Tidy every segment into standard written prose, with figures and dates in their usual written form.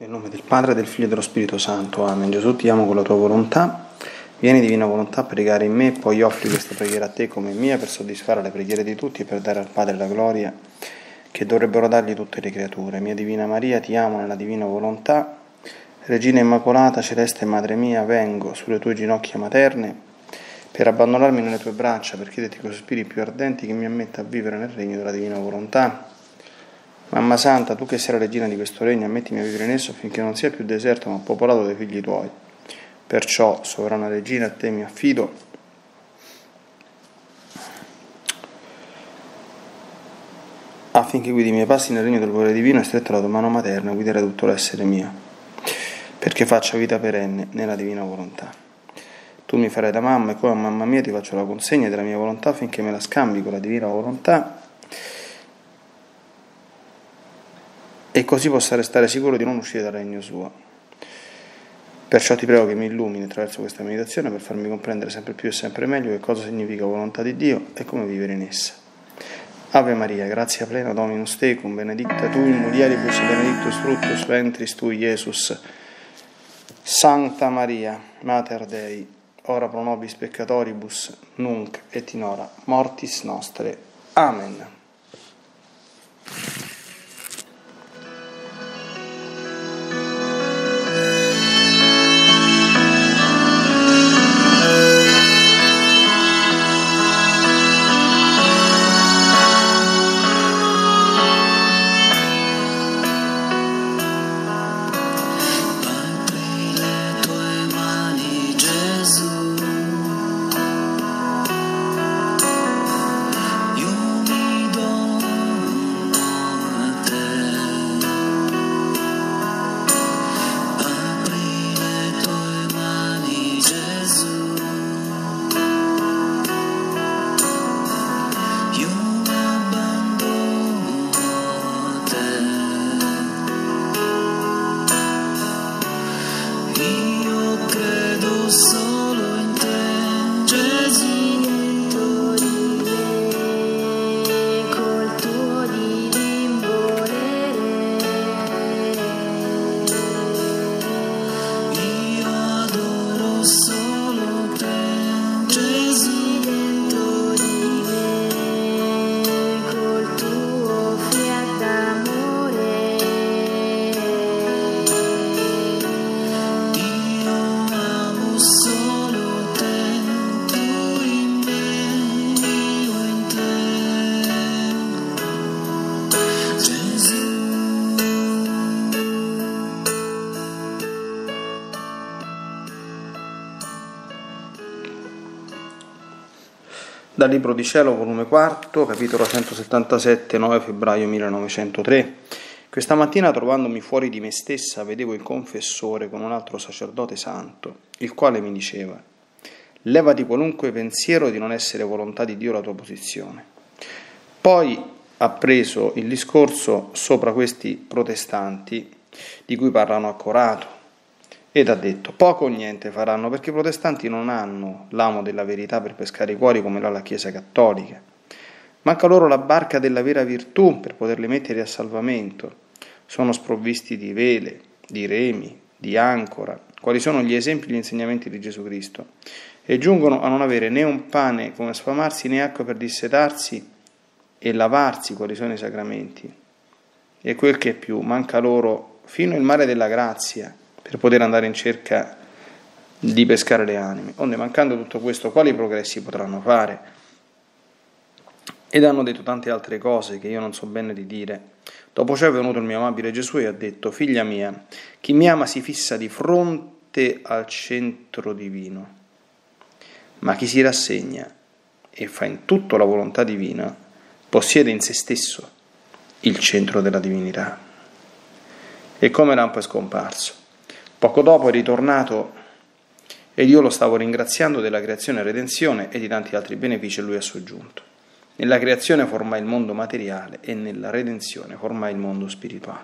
Nel nome del Padre, del Figlio e dello Spirito Santo. Amen. Gesù, ti amo con la tua volontà. Vieni, divina volontà, a pregare in me, poi offri questa preghiera a te come mia per soddisfare le preghiere di tutti e per dare al Padre la gloria che dovrebbero dargli tutte le creature. Mia Divina Maria, ti amo nella divina volontà. Regina Immacolata, celeste Madre mia, vengo sulle tue ginocchia materne per abbandonarmi nelle tue braccia, per chiederti con sospiri più ardenti che mi ammetta a vivere nel regno della divina volontà. Mamma Santa, tu che sei la regina di questo regno, ammettimi a vivere in esso affinché non sia più deserto ma popolato dai figli tuoi. Perciò, sovrana regina, a te mi affido, affinché guidi i miei passi nel regno del volere divino e stretta la tua mano materna, guiderai tutto l'essere mio, perché faccia vita perenne nella divina volontà. Tu mi farai da mamma e come a mamma mia ti faccio la consegna della mia volontà affinché me la scambi con la divina volontà e così possa restare sicuro di non uscire dal regno suo. Perciò ti prego che mi illumini attraverso questa meditazione per farmi comprendere sempre più e sempre meglio che cosa significa volontà di Dio e come vivere in essa. Ave Maria, grazia plena, Dominus tecum, benedicta tu in mulieribus, benedictus fructus ventris tui, Iesus. Sancta Maria, Mater Dei, ora pro nobis peccatoribus, nunc et in hora mortis nostre. Amen. Dal Libro di Cielo, volume 4, capitolo 177, 9 febbraio 1903. Questa mattina, trovandomi fuori di me stessa, vedevo il confessore con un altro sacerdote santo, il quale mi diceva: levati qualunque pensiero di non essere volontà di Dio la tua posizione. Poi ha preso il discorso sopra questi protestanti di cui parlano accorato, ed ha detto: poco o niente faranno, perché i protestanti non hanno l'amo della verità per pescare i cuori come l'ha la Chiesa cattolica. Manca loro la barca della vera virtù per poterli mettere a salvamento. Sono sprovvisti di vele, di remi, di ancora, quali sono gli esempi e gli insegnamenti di Gesù Cristo, e giungono a non avere né un pane come sfamarsi, né acqua per dissetarsi e lavarsi, quali sono i sacramenti. E quel che è più, manca loro fino il mare della grazia, per poter andare in cerca di pescare le anime. Onde, mancando tutto questo, quali progressi potranno fare? Ed hanno detto tante altre cose che io non so bene di dire. Dopo ciò è venuto il mio amabile Gesù e ha detto: figlia mia, chi mi ama si fissa di fronte al centro divino, ma chi si rassegna e fa in tutto la volontà divina possiede in se stesso il centro della divinità. E come lampo è scomparso. Poco dopo è ritornato ed io lo stavo ringraziando della creazione e redenzione e di tanti altri benefici a lui ha soggiunto. Nella creazione formai il mondo materiale e nella redenzione formai il mondo spirituale.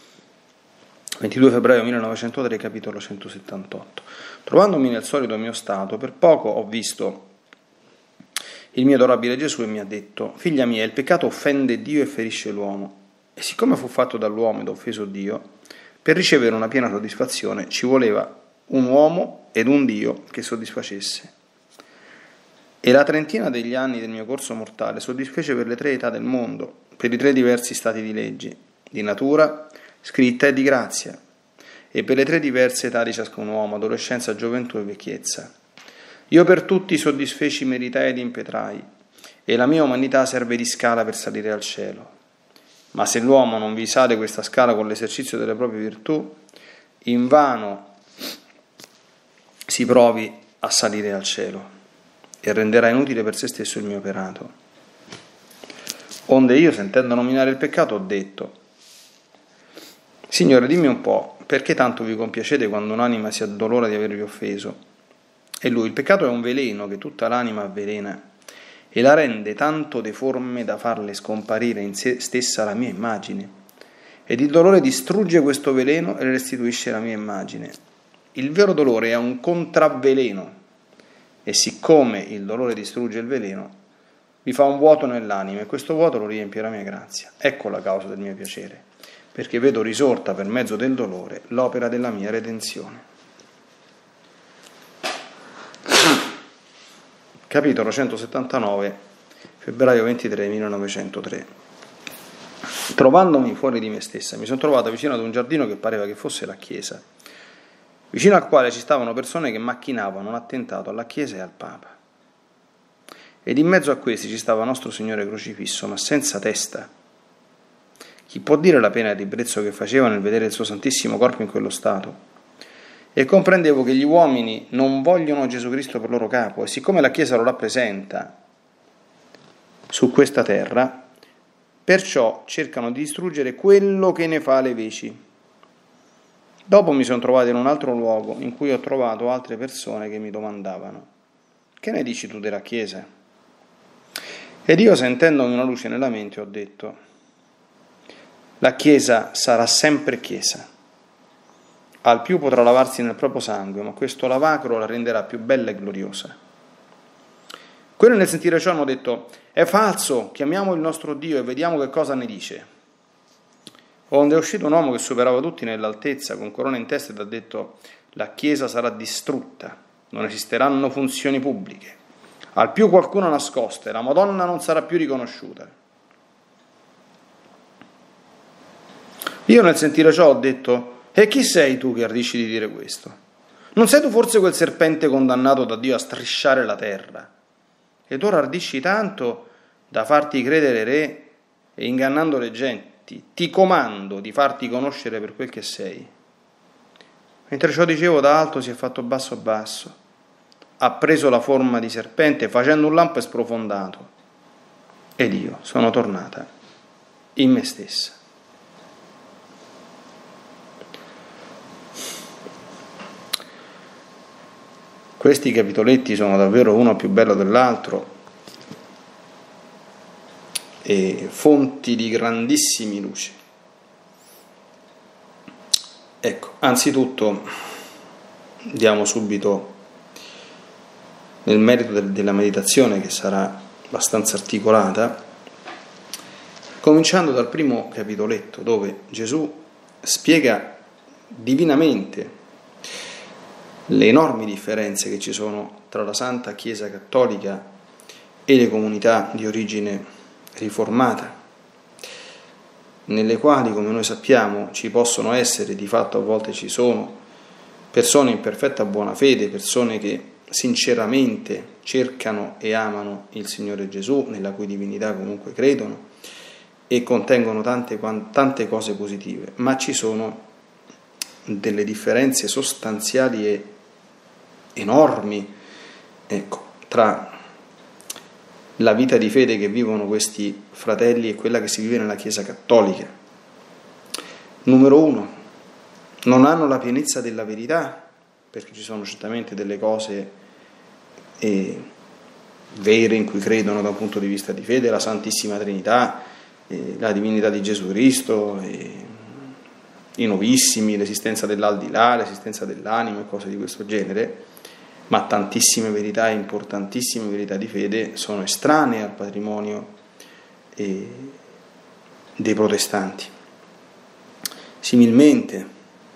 22 febbraio 1903, capitolo 178. Trovandomi nel solito mio stato, per poco ho visto il mio adorabile Gesù e mi ha detto: figlia mia, il peccato offende Dio e ferisce l'uomo, e siccome fu fatto dall'uomo ed ha offeso Dio, Per ricevere una piena soddisfazione ci voleva un uomo ed un Dio che soddisfacesse. E la trentina degli anni del mio corso mortale soddisfece per le 3 età del mondo, per i 3 diversi stati di legge, di natura, scritta e di grazia, e per le 3 diverse età di ciascun uomo, adolescenza, gioventù e vecchiezza. Io per tutti soddisfeci, meritai ed impetrai, e la mia umanità serve di scala per salire al cielo. Ma se l'uomo non vi sale questa scala con l'esercizio delle proprie virtù, invano si provi a salire al cielo e renderà inutile per se stesso il mio operato. Onde io, sentendo nominare il peccato, ho detto: Signore, dimmi un po', perché tanto vi compiacete quando un'anima si addolora di avervi offeso? E lui: il peccato è un veleno che tutta l'anima avvelena e la rende tanto deforme da farle scomparire in se stessa la mia immagine. Ed il dolore distrugge questo veleno e le restituisce la mia immagine. Il vero dolore è un contravveleno, e siccome il dolore distrugge il veleno, vi fa un vuoto nell'anima, e questo vuoto lo riempie la mia grazia. Ecco la causa del mio piacere, perché vedo risorta per mezzo del dolore l'opera della mia redenzione. Capitolo 179, febbraio 23, 1903. Trovandomi fuori di me stessa, mi sono trovata vicino ad un giardino che pareva che fosse la chiesa, vicino al quale ci stavano persone che macchinavano un attentato alla Chiesa e al Papa. Ed in mezzo a questi ci stava nostro Signore crocifisso, ma senza testa. Chi può dire la pena e il ribrezzo che faceva nel vedere il suo santissimo corpo in quello stato? E comprendevo che gli uomini non vogliono Gesù Cristo per loro capo, e siccome la Chiesa lo rappresenta su questa terra, perciò cercano di distruggere quello che ne fa le veci. Dopo mi sono trovato in un altro luogo in cui ho trovato altre persone che mi domandavano: che ne dici tu della Chiesa? Ed io, sentendomi una luce nella mente, ho detto: la Chiesa sarà sempre Chiesa. Al più potrà lavarsi nel proprio sangue, ma questo lavacro la renderà più bella e gloriosa. Quelli nel sentire ciò hanno detto: è falso, chiamiamo il nostro Dio e vediamo che cosa ne dice. Onde è uscito un uomo che superava tutti nell'altezza, con corona in testa, ed ha detto: la Chiesa sarà distrutta, non esisteranno funzioni pubbliche, al più qualcuno nascosta, e la Madonna non sarà più riconosciuta. Io nel sentire ciò ho detto: e chi sei tu che ardisci di dire questo? Non sei tu forse quel serpente condannato da Dio a strisciare la terra? Ed ora ardisci tanto da farti credere re e ingannando le genti. Ti comando di farti conoscere per quel che sei. Mentre ciò dicevo, da alto si è fatto basso basso, ha preso la forma di serpente, facendo un lampo e sprofondato, ed io sono tornata in me stessa. Questi capitoletti sono davvero uno più bello dell'altro e fonti di grandissimi luci. Ecco, anzitutto andiamo subito nel merito della meditazione, che sarà abbastanza articolata, cominciando dal primo capitoletto, dove Gesù spiega divinamente le enormi differenze che ci sono tra la Santa Chiesa Cattolica e le comunità di origine riformata, nelle quali, come noi sappiamo, ci possono essere, di fatto a volte ci sono, persone in perfetta buona fede, persone che sinceramente cercano e amano il Signore Gesù, nella cui divinità comunque credono, e contengono tante cose positive, ma ci sono delle differenze sostanziali e enormi, ecco, tra la vita di fede che vivono questi fratelli e quella che si vive nella Chiesa Cattolica. Numero 1, non hanno la pienezza della verità, perché ci sono certamente delle cose vere in cui credono da un punto di vista di fede, la Santissima Trinità, la divinità di Gesù Cristo, i novissimi, l'esistenza dell'aldilà, l'esistenza dell'anima e cose di questo genere, ma tantissime verità, importantissime verità di fede sono estranee al patrimonio dei protestanti. Similmente,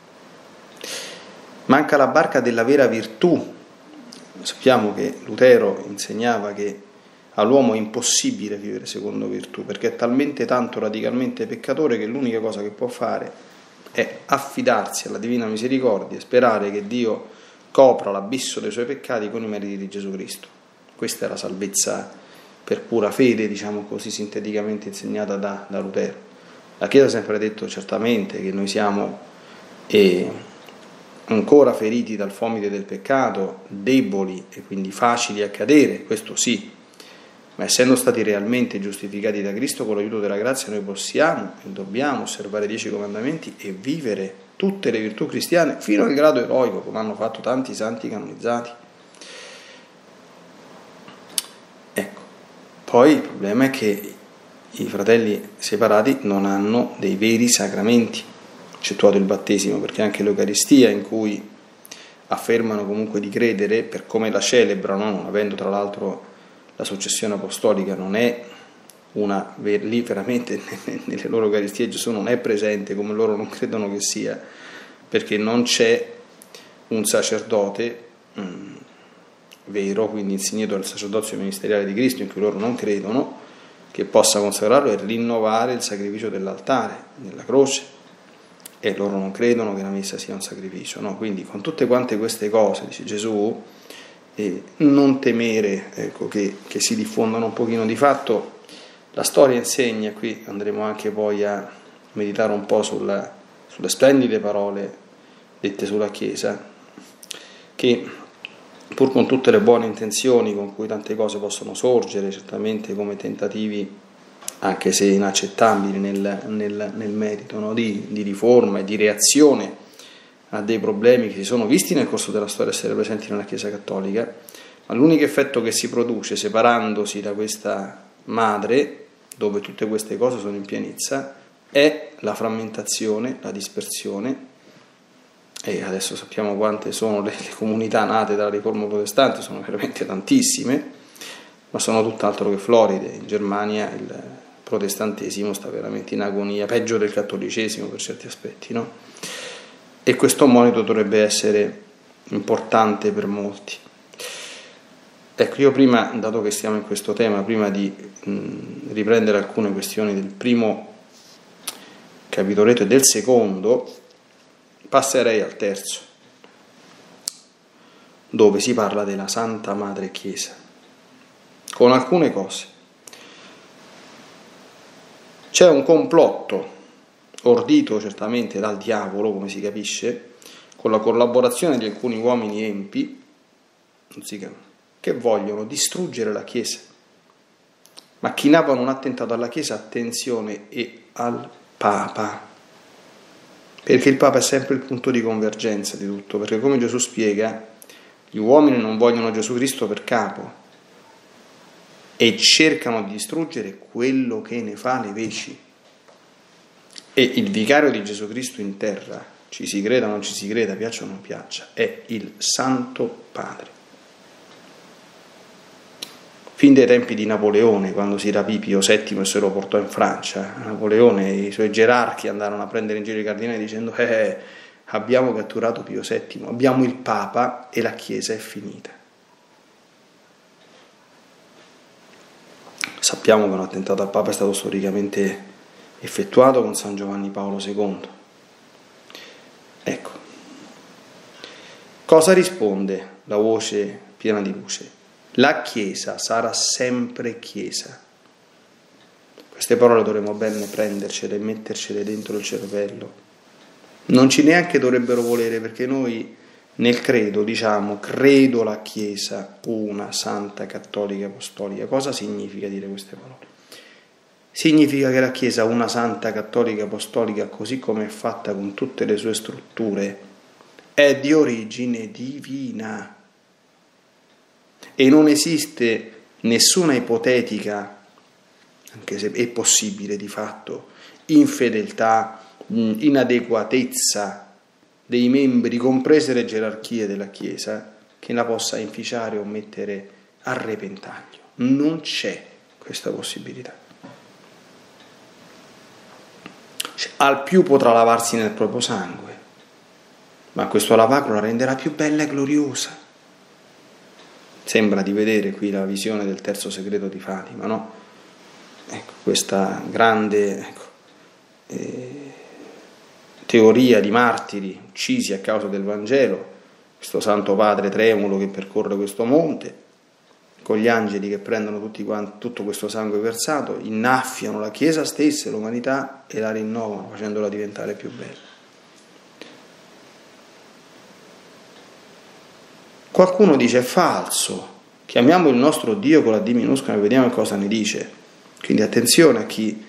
Manca la barca della vera virtù. Sappiamo che Lutero insegnava che all'uomo è impossibile vivere secondo virtù, perché è talmente tanto radicalmente peccatore che l'unica cosa che può fare è affidarsi alla divina misericordia e sperare che Dio copra l'abisso dei suoi peccati con i meriti di Gesù Cristo. Questa è la salvezza per pura fede, diciamo così sinteticamente insegnata da Lutero. La Chiesa ha sempre detto certamente che noi siamo ancora feriti dal fomite del peccato, deboli e quindi facili a cadere, questo sì, ma essendo stati realmente giustificati da Cristo con l'aiuto della grazia, noi possiamo e dobbiamo osservare i 10 comandamenti e vivere tutte le virtù cristiane fino al grado eroico, come hanno fatto tanti santi canonizzati. Ecco, poi il problema è che i fratelli separati non hanno dei veri sacramenti, eccettuato il battesimo, perché anche l'Eucaristia, in cui affermano comunque di credere per come la celebrano, non avendo tra l'altro la successione apostolica, non è una lì veramente nelle loro Eucaristie Gesù non è presente come loro non credono che sia, perché non c'è un sacerdote vero, quindi insignito del sacerdozio ministeriale di Cristo, in cui loro non credono, che possa consacrarlo e rinnovare il sacrificio dell'altare nella croce, e loro non credono che la messa sia un sacrificio, no? Quindi con tutte quante queste cose, dice Gesù, non temere, ecco, che si diffondano un pochino. Di fatto la storia insegna, qui andremo anche poi a meditare un po' sulle splendide parole dette sulla Chiesa, che pur con tutte le buone intenzioni con cui tante cose possono sorgere, certamente come tentativi anche se inaccettabili nel merito, no? di riforma e di reazione a dei problemi che si sono visti nel corso della storia essere presenti nella Chiesa Cattolica, ma l'unico effetto che si produce separandosi da questa madre, dove tutte queste cose sono in pienezza, è la frammentazione, la dispersione. E adesso sappiamo quante sono le comunità nate dalla riforma protestante, sono veramente tantissime, ma sono tutt'altro che floride. In Germania il protestantesimo sta veramente in agonia, peggio del cattolicesimo per certi aspetti, no? E questo monito dovrebbe essere importante per molti. Ecco, io prima, dato che stiamo in questo tema, prima di riprendere alcune questioni del primo capitoletto e del secondo, passerei al terzo, dove si parla della Santa Madre Chiesa, con alcune cose. C'è un complotto ordito certamente dal diavolo, come si capisce, con la collaborazione di alcuni uomini empi, che vogliono distruggere la Chiesa, macchinavano un attentato alla Chiesa, attenzione, e al Papa, perché il Papa è sempre il punto di convergenza di tutto, perché come Gesù spiega, gli uomini non vogliono Gesù Cristo per capo e cercano di distruggere quello che ne fa le veci. E il vicario di Gesù Cristo in terra, ci si creda o non ci si creda, piaccia o non piaccia, è il Santo Padre. Fin dai tempi di Napoleone, quando si rapì Pio VII e se lo portò in Francia, Napoleone e i suoi gerarchi andarono a prendere in giro i cardinali dicendo abbiamo catturato Pio VII, abbiamo il Papa e la Chiesa è finita. Sappiamo che un attentato al Papa è stato storicamente effettuato con San Giovanni Paolo II. Ecco, cosa risponde la voce piena di luce? La Chiesa sarà sempre Chiesa. Queste parole dovremmo bene prendercele e mettercele dentro il cervello. Non ci neanche dovrebbero volere, perché noi nel credo diciamo credo la Chiesa una, santa, cattolica, apostolica. Cosa significa dire queste parole? Significa che la Chiesa, una santa, cattolica, apostolica, così come è fatta con tutte le sue strutture, è di origine divina e non esiste nessuna ipotetica, anche se è possibile di fatto, infedeltà, inadeguatezza dei membri, comprese le gerarchie della Chiesa, che la possa inficiare o mettere a repentaglio. Non c'è questa possibilità. Al più potrà lavarsi nel proprio sangue, ma questo lavacro la renderà più bella e gloriosa. Sembra di vedere qui la visione del terzo segreto di Fatima, no? Ecco, questa grande teoria di martiri uccisi a causa del Vangelo, questo Santo Padre tremulo che percorre questo monte, con gli angeli che prendono tutto questo sangue versato, innaffiano la Chiesa stessa e l'umanità e la rinnovano, facendola diventare più bella. Qualcuno dice è falso, chiamiamo il nostro Dio con la D minuscola e vediamo cosa ne dice. Quindi attenzione a chi,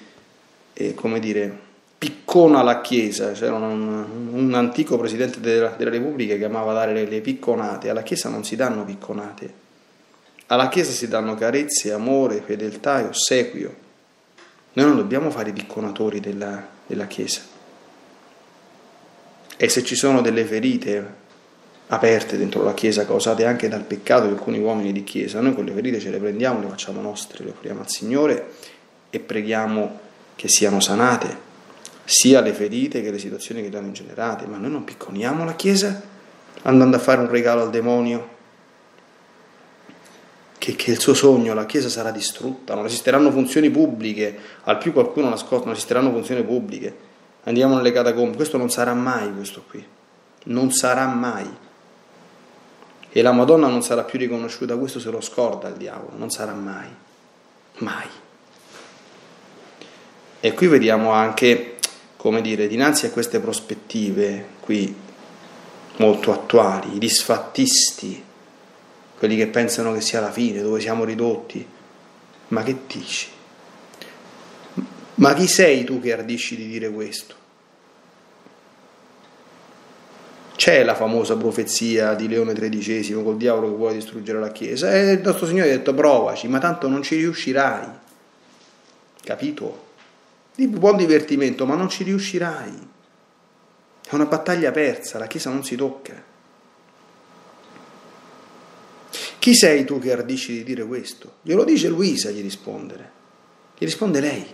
piccona la Chiesa. C'era un antico presidente della Repubblica che amava dare le picconate. Alla Chiesa non si danno picconate, alla Chiesa si danno carezze, amore, fedeltà e ossequio. Noi non dobbiamo fare i picconatori della Chiesa. E se ci sono delle ferite aperte dentro la Chiesa, causate anche dal peccato di alcuni uomini di Chiesa, noi quelle ferite ce le prendiamo, le facciamo nostre, le offriamo al Signore e preghiamo che siano sanate, sia le ferite che le situazioni che le hanno ingenerate. Ma noi non picconiamo la Chiesa andando a fare un regalo al demonio, che il suo sogno, la Chiesa sarà distrutta, non esisteranno funzioni pubbliche, al più qualcuno nascosto, non esisteranno funzioni pubbliche, andiamo nelle catacombe. Questo non sarà mai, questo qui non sarà mai. E la Madonna non sarà più riconosciuta, questo se lo scorda il diavolo, non sarà mai, mai. E qui vediamo anche, dinanzi a queste prospettive qui molto attuali, i disfattisti, quelli che pensano che sia la fine, dove siamo ridotti, ma che dici? Ma chi sei tu che ardisci di dire questo? C'è la famosa profezia di Leone XIII col diavolo che vuole distruggere la Chiesa, e il nostro Signore ha detto provaci, ma tanto non ci riuscirai, capito? Buon divertimento, ma non ci riuscirai, è una battaglia persa, la Chiesa non si tocca. Chi sei tu che ardisci di dire questo? Glielo dice Luisa, gli risponde lei.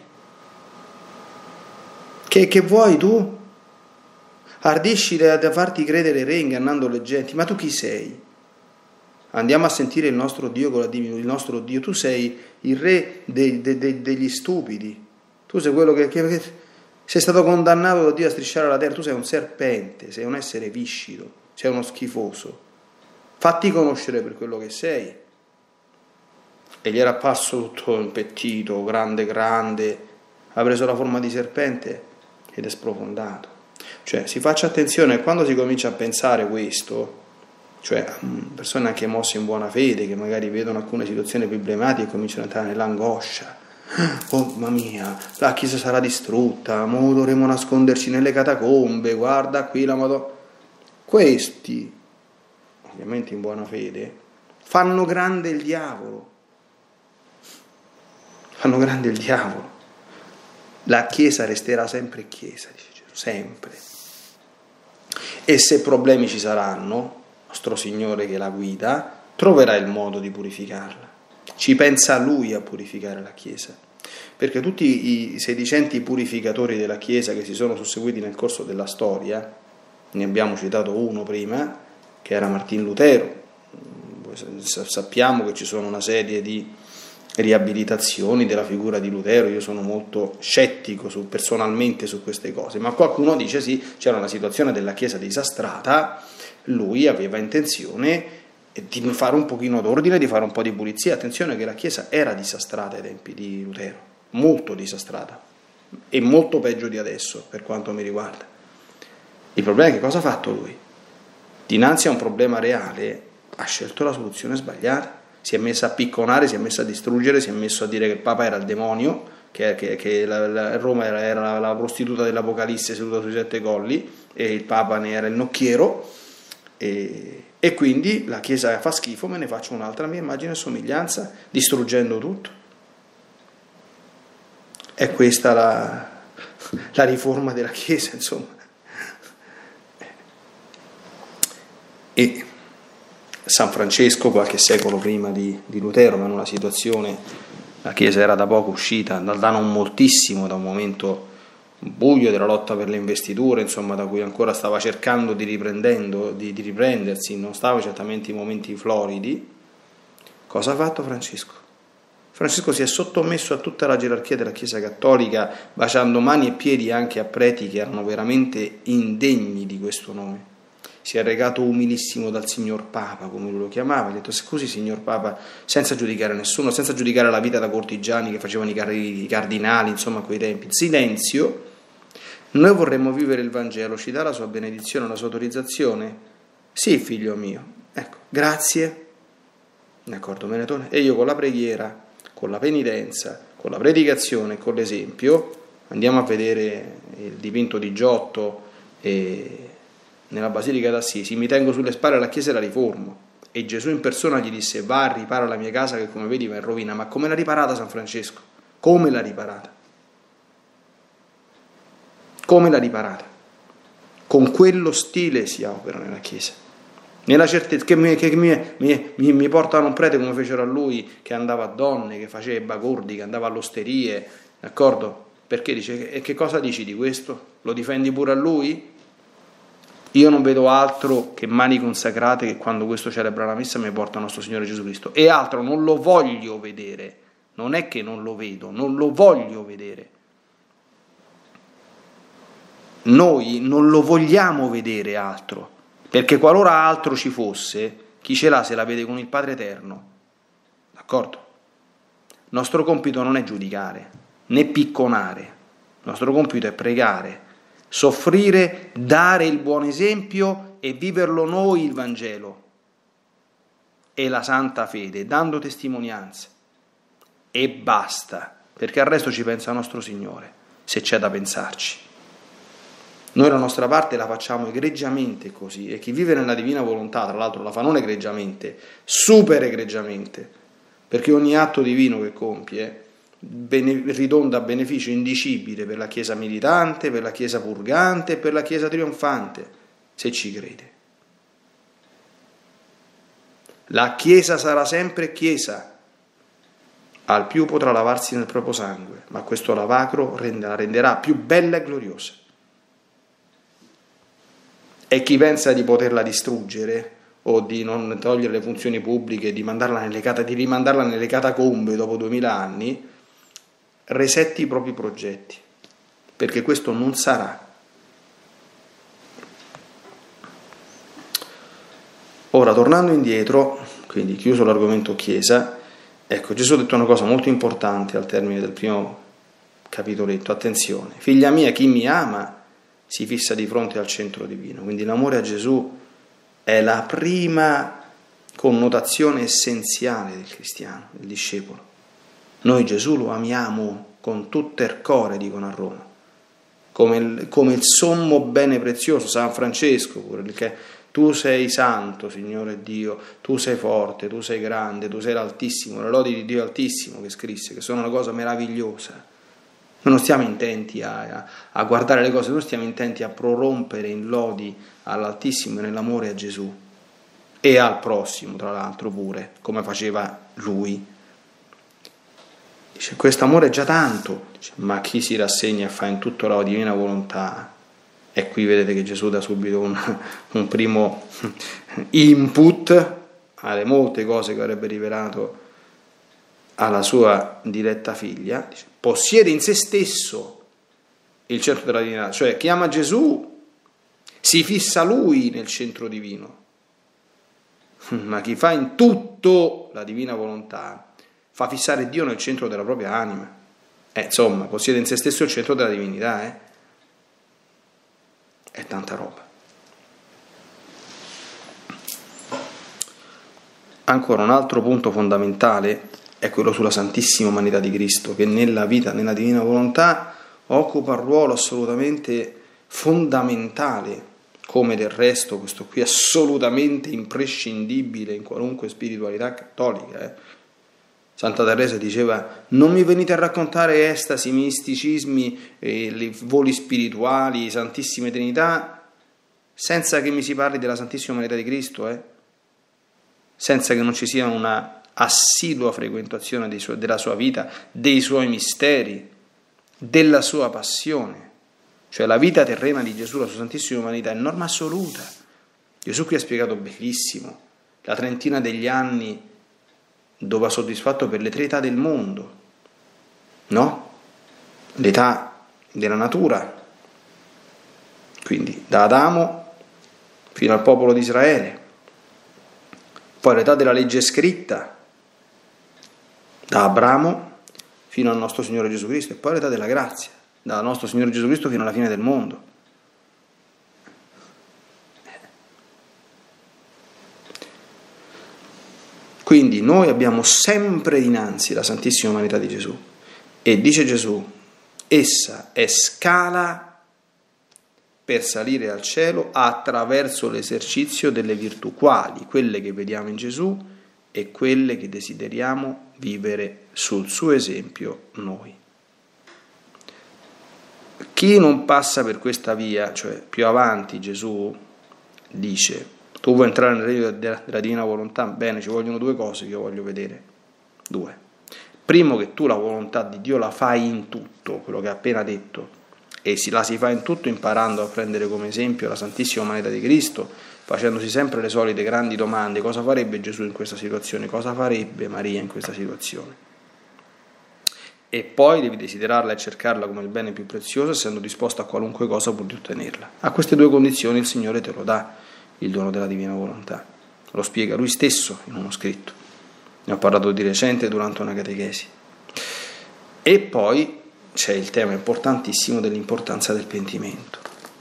Che vuoi tu? Ardisci da farti credere re ingannando le genti, ma tu chi sei? Andiamo a sentire il nostro Dio con la divina, il nostro Dio. Tu sei il re degli stupidi, tu sei quello che sei stato condannato da Dio a strisciare la terra, tu sei un serpente, sei un essere viscido, sei uno schifoso, fatti conoscere per quello che sei. E gli era apparso tutto impettito, grande, ha preso la forma di serpente ed è sprofondato. Cioè, si faccia attenzione quando si comincia a pensare questo, cioè persone anche mosse in buona fede che magari vedono alcune situazioni problematiche e cominciano a entrare nell'angoscia. Oh mamma mia, la Chiesa sarà distrutta, mo dovremo nasconderci nelle catacombe, guarda qui la Madonna. Questi, ovviamente in buona fede, fanno grande il diavolo. La Chiesa resterà sempre Chiesa, dice Gesù, sempre. E se problemi ci saranno, nostro Signore che la guida troverà il modo di purificarla. Ci pensa Lui a purificare la Chiesa, perché tutti i sedicenti purificatori della Chiesa che si sono susseguiti nel corso della storia, ne abbiamo citato uno prima, che era Martin Lutero. Sappiamo che ci sono una serie di riabilitazioni della figura di Lutero. Io sono molto scettico personalmente su queste cose, ma qualcuno dice sì, c'era una situazione della Chiesa disastrata, lui aveva intenzione di fare un pochino d'ordine, di fare un po' di pulizia. Attenzione che la Chiesa era disastrata ai tempi di Lutero, molto disastrata, e molto peggio di adesso per quanto mi riguarda. Il problema è che cosa ha fatto lui? Dinanzi a un problema reale ha scelto la soluzione sbagliata. Si è messa a picconare, si è messa a distruggere, si è messo a dire che il Papa era il demonio, che Roma era la prostituta dell'Apocalisse seduta sui 7 colli e il Papa ne era il nocchiero, e quindi la Chiesa fa schifo, me ne faccio un'altra mia immagine e somiglianza, distruggendo tutto. È questa la riforma della Chiesa, insomma. E San Francesco, qualche secolo prima di Lutero, ma in una situazione, la Chiesa era da poco uscita, da non moltissimo, da un momento buio della lotta per le investiture, insomma, da cui ancora stava cercando di riprendersi, non stava certamente in momenti floridi. Cosa ha fatto Francesco? Francesco si è sottomesso a tutta la gerarchia della Chiesa Cattolica, baciando mani e piedi anche a preti che erano veramente indegni di questo nome. Si è recato umilissimo dal signor Papa, come lui lo chiamava, ha detto: scusi signor Papa, senza giudicare nessuno, senza giudicare la vita da cortigiani che facevano i cardinali, insomma, a quei tempi, silenzio, noi vorremmo vivere il Vangelo, ci dà la sua benedizione, la sua autorizzazione? Sì, figlio mio, ecco, grazie, d'accordo, Benetone, e io con la preghiera, con la penitenza, con la predicazione, con l'esempio, andiamo a vedere il dipinto di Giotto nella Basilica d'Assisi, mi tengo sulle spalle la chiesa e la riformo. E Gesù in persona gli disse: va, ripara la mia casa che come vedi va in rovina. Ma come l'ha riparata San Francesco? Come l'ha riparata? Come l'ha riparata? Con quello stile si opera nella chiesa, nella certezza che mi portano un prete come fecero a lui, che andava a donne, che faceva i bagordi, che andava all'osterie, d'accordo? Perché dice: e che cosa dici di questo? Lo difendi pure a lui? Io non vedo altro che mani consacrate che quando questo celebra la messa mi porta nostro Signore Gesù Cristo, e altro non lo voglio vedere. Non è che non lo vedo, non lo voglio vedere. Noi non lo vogliamo vedere altro, perché qualora altro ci fosse, chi ce l'ha se la vede con il Padre Eterno, d'accordo? Il nostro compito non è giudicare né picconare, il nostro compito è pregare, soffrire, dare il buon esempio e viverlo noi il Vangelo e la santa fede, dando testimonianza, e basta, perché al resto ci pensa nostro Signore, se c'è da pensarci. Noi la nostra parte la facciamo egregiamente così, e chi vive nella divina volontà, tra l'altro, la fa non egregiamente, super egregiamente, perché ogni atto divino che compie ridonda a beneficio indicibile per la Chiesa militante, per la Chiesa purgante e per la Chiesa trionfante, se ci crede. La Chiesa sarà sempre Chiesa, al più potrà lavarsi nel proprio sangue, ma questo lavacro la renderà più bella e gloriosa. E chi pensa di poterla distruggere o di non togliere le funzioni pubbliche, di rimandarla nelle catacombe dopo 2000 anni, resetti i propri progetti, perché questo non sarà. Ora, tornando indietro, quindi chiuso l'argomento Chiesa, ecco, Gesù ha detto una cosa molto importante al termine del primo capitoletto: attenzione, figlia mia, chi mi ama si fissa di fronte al centro divino. Quindi l'amore a Gesù è la prima connotazione essenziale del cristiano, del discepolo. Noi Gesù lo amiamo con tutto il cuore, dicono a Roma, come il sommo bene prezioso. San Francesco pure, perché tu sei santo, Signore Dio, tu sei forte, tu sei grande, tu sei l'Altissimo, le lodi di Dio Altissimo, che scrisse, che sono una cosa meravigliosa. Noi non stiamo intenti a guardare le cose, noi stiamo intenti a prorompere in lodi all'Altissimo e nell'amore a Gesù e al prossimo, tra l'altro, pure, come faceva lui. Dice: questo amore è già tanto. Dice: ma chi si rassegna e fa in tutto la divina volontà? E qui vedete che Gesù dà subito un primo input alle molte cose che avrebbe rivelato alla sua diletta figlia. Dice: possiede in se stesso il centro della divinità, cioè chi ama Gesù si fissa lui nel centro divino, ma chi fa in tutto la divina volontà fa fissare Dio nel centro della propria anima. Insomma, possiede in se stesso il centro della divinità, è tanta roba. Ancora un altro punto fondamentale è quello sulla Santissima Umanità di Cristo, che nella vita, nella divina volontà, occupa un ruolo assolutamente fondamentale, come del resto questo qui è assolutamente imprescindibile in qualunque spiritualità cattolica. Santa Teresa diceva: non mi venite a raccontare estasi, misticismi, voli spirituali, Santissime Trinità, senza che mi si parli della Santissima Umanità di Cristo, senza che non ci sia una assidua frequentazione della sua vita, dei suoi misteri, della sua passione. Cioè la vita terrena di Gesù, la sua santissima umanità, è norma assoluta. Gesù qui ha spiegato benissimo la trentina degli anni dove ha soddisfatto per le 3 età del mondo, no? L'età della natura, quindi da Adamo fino al popolo di Israele, poi l'età della legge scritta, da Abramo fino al nostro Signore Gesù Cristo, e poi l'età della grazia, dal nostro Signore Gesù Cristo fino alla fine del mondo. Quindi noi abbiamo sempre dinanzi la santissima umanità di Gesù, e dice Gesù, essa è scala per salire al cielo attraverso l'esercizio delle virtù, quali? Quelle che vediamo in Gesù e quelle che desideriamo vivere sul suo esempio noi. Chi non passa per questa via, cioè più avanti Gesù dice, tu vuoi entrare nel regno della divina volontà? Bene, ci vogliono 2 cose che io voglio vedere. 2. Primo, che tu la volontà di Dio la fai in tutto, quello che ha appena detto, e la si fa in tutto imparando a prendere come esempio la Santissima Umanità di Cristo, facendosi sempre le solite grandi domande: cosa farebbe Gesù in questa situazione? Cosa farebbe Maria in questa situazione? E poi devi desiderarla e cercarla come il bene più prezioso, essendo disposto a qualunque cosa pur di ottenerla. A queste 2 condizioni il Signore te lo dà, il dono della divina volontà. Lo spiega Lui stesso in uno scritto. Ne ho parlato di recente durante una catechesi. E poi c'è il tema importantissimo dell'importanza del pentimento.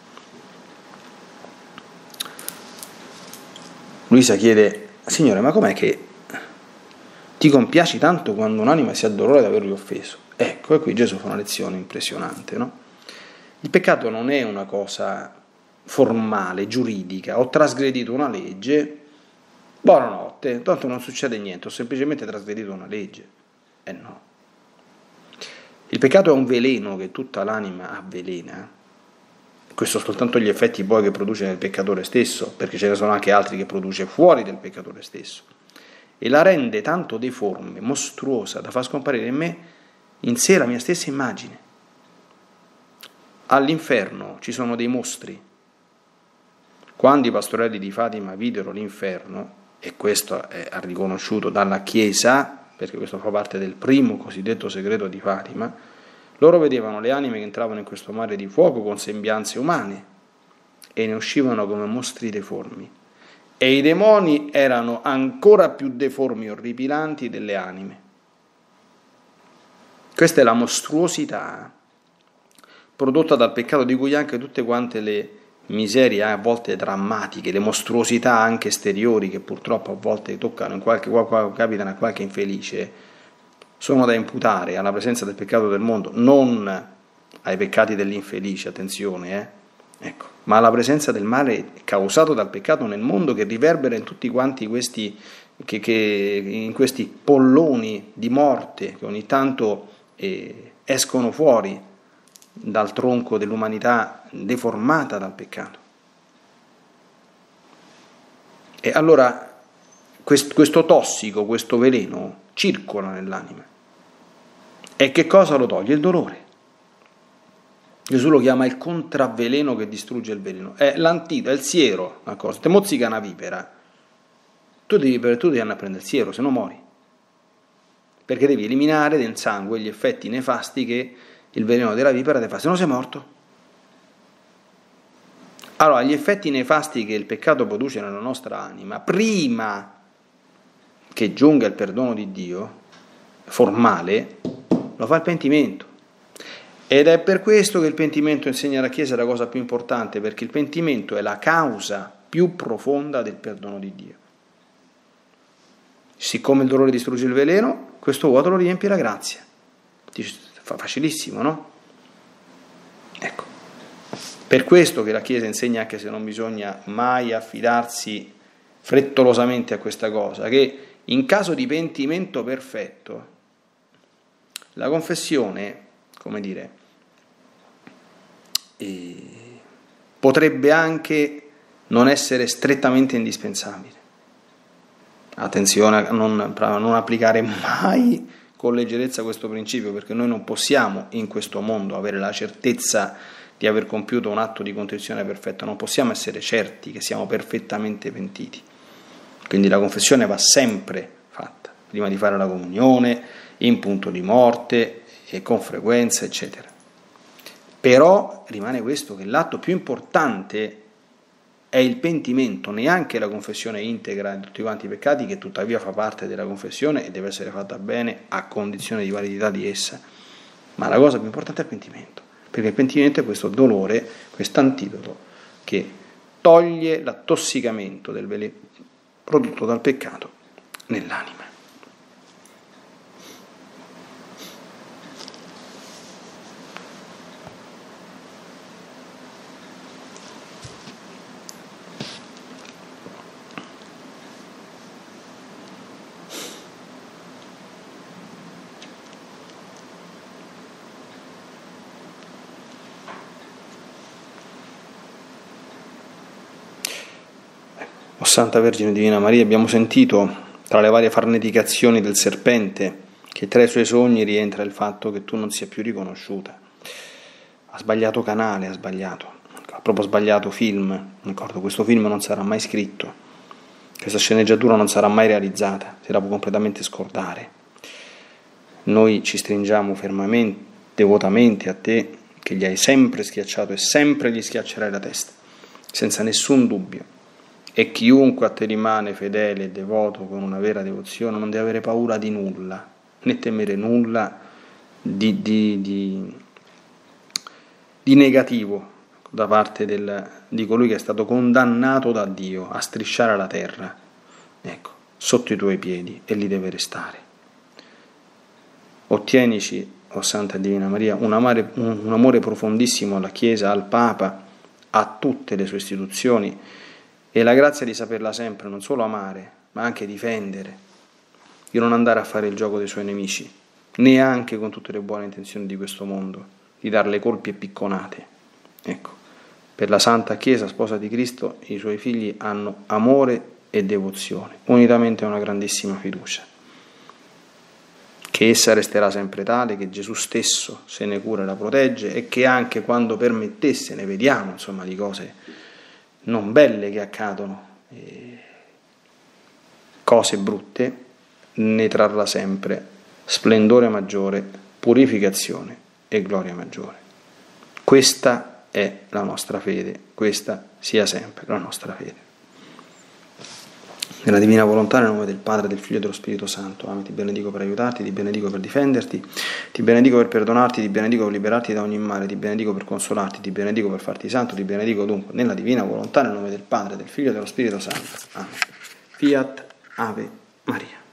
Luisa chiede: Signore, ma com'è che ti compiaci tanto quando un'anima si addolora di avervi offeso? Ecco, e qui Gesù fa una lezione impressionante, no? Il peccato non è una cosa formale, giuridica. Ho trasgredito una legge, buonanotte, tanto non succede niente, ho semplicemente trasgredito una legge. No. Il peccato è un veleno che tutta l'anima avvelena. Questo soltanto gli effetti poi che produce nel peccatore stesso, perché ce ne sono anche altri che produce fuori del peccatore stesso, e la rende tanto deforme, mostruosa, da far scomparire in sé la mia stessa immagine. All'inferno ci sono dei mostri. Quando i pastorelli di Fatima videro l'inferno, e questo è riconosciuto dalla Chiesa, perché questo fa parte del primo cosiddetto segreto di Fatima, loro vedevano le anime che entravano in questo mare di fuoco con sembianze umane e ne uscivano come mostri deformi. E i demoni erano ancora più deformi e orripilanti delle anime. Questa è la mostruosità prodotta dal peccato, di cui anche tutte quante le miserie a volte drammatiche, le mostruosità anche esteriori che purtroppo a volte toccano, capitano a qualche infelice, sono da imputare alla presenza del peccato del mondo, non ai peccati dell'infelice, attenzione, ecco, ma alla presenza del male causato dal peccato nel mondo, che riverbera in tutti quanti questi, in questi polloni di morte che ogni tanto escono fuori dal tronco dell'umanità deformata dal peccato. E allora questo tossico, questo veleno circola nell'anima. E che cosa lo toglie? Il dolore. Gesù lo chiama il contravveleno che distrugge il veleno. È l'antidoto, è il siero, una cosa. Te mozzica una vipera, tu devi andare a prendere il siero, se no muori. Perché devi eliminare nel sangue gli effetti nefasti che il veleno della vipera ti fa, se no sei morto. Allora, gli effetti nefasti che il peccato produce nella nostra anima, prima che giunga il perdono di Dio, formale, lo fa il pentimento. Ed è per questo che il pentimento, insegna la Chiesa, è la cosa più importante, perché il pentimento è la causa più profonda del perdono di Dio. Siccome il dolore distrugge il veleno, questo vuoto lo riempie la grazia. Dice, facilissimo, no? Ecco, per questo che la Chiesa insegna, anche se non bisogna mai affidarsi frettolosamente a questa cosa, che in caso di pentimento perfetto la confessione, come dire, potrebbe anche non essere strettamente indispensabile. Attenzione a non applicare mai con leggerezza questo principio, perché noi non possiamo in questo mondo avere la certezza di aver compiuto un atto di contrizione perfetto, non possiamo essere certi che siamo perfettamente pentiti. Quindi la confessione va sempre fatta, prima di fare la comunione, in punto di morte e con frequenza, eccetera. Però rimane questo, che l'atto più importante è il pentimento, neanche la confessione integra di tutti quanti i peccati, che tuttavia fa parte della confessione e deve essere fatta bene a condizione di validità di essa. Ma la cosa più importante è il pentimento, perché il pentimento è questo dolore, questo antidoto che toglie l'attossicamento del veleno prodotto dal peccato nell'anima. O Santa Vergine Divina Maria, abbiamo sentito tra le varie farneticazioni del serpente che tra i suoi sogni rientra il fatto che tu non sia più riconosciuta. Ha sbagliato canale, ha proprio sbagliato film, d'accordo? Questo film non sarà mai scritto, questa sceneggiatura non sarà mai realizzata, se la può completamente scordare. Noi ci stringiamo fermamente, devotamente a te, che gli hai sempre schiacciato e sempre gli schiaccerai la testa, senza nessun dubbio. E chiunque a te rimane fedele e devoto con una vera devozione non deve avere paura di nulla, né temere nulla di negativo da parte di colui che è stato condannato da Dio a strisciare la terra, ecco, sotto i tuoi piedi, e lì deve restare. Ottienici, o Santa Divina Maria, un amore profondissimo alla Chiesa, al Papa, a tutte le sue istituzioni, e la grazia di saperla sempre non solo amare, ma anche difendere, di non andare a fare il gioco dei suoi nemici, neanche con tutte le buone intenzioni di questo mondo, di darle colpi e picconate. Ecco, per la Santa Chiesa, sposa di Cristo, i suoi figli hanno amore e devozione, unitamente a una grandissima fiducia, che essa resterà sempre tale, che Gesù stesso se ne cura e la protegge, e che anche quando permettesse, ne vediamo insomma di cose non belle che accadono, cose brutte, ne trarrà sempre splendore maggiore, purificazione e gloria maggiore. Questa è la nostra fede, questa sia sempre la nostra fede. Nella divina volontà, nel nome del Padre, del Figlio e dello Spirito Santo. Amen. Ti benedico per aiutarti, ti benedico per difenderti, ti benedico per perdonarti, ti benedico per liberarti da ogni male, ti benedico per consolarti, ti benedico per farti santo, ti benedico dunque nella divina volontà, nel nome del Padre, del Figlio e dello Spirito Santo. Amen. Fiat Ave Maria.